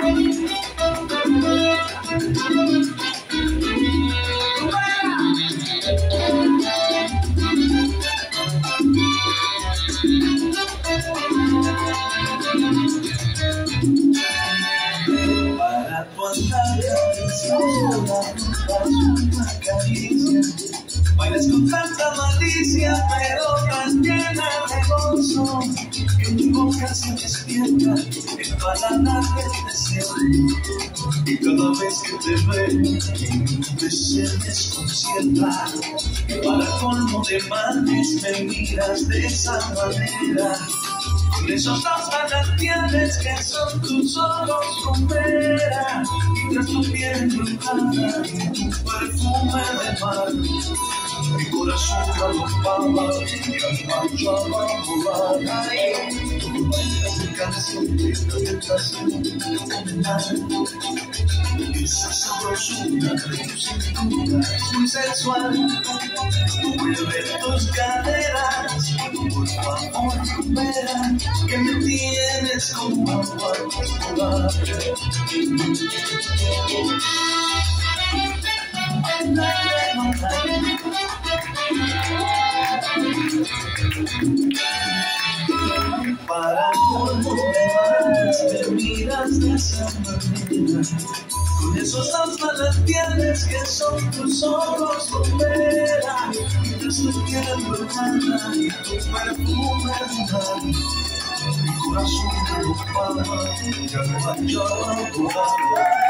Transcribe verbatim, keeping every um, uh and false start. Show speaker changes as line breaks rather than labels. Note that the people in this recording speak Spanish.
Para tu andar sola, das una caricia. Bailas con tanta malicia, pero tan llena de gozo, que mi boca se despierta en paladar del deseo. Y cada vez que te veo, me se desconcierta. Para colmo de males me miras de esa manera, con esos dos manantiales que son tus ojos rumbera, mientras tu piel embrujada y tu perfume de mar. Mi corazón galopaba y al marchaba a volar. Mi canción mientras esa sabrosura de tu cintura es muy sensual. Mueve tus caderas, por favor, rumbera, que me tienes como agua polar. Para colmo de males me miras de esa manera, con esos dos manantiales que son tus ojos rumbera, mientras tu piel embrujada y tu perfume de mar. Mi corazón galopaba y al marchaba a volar.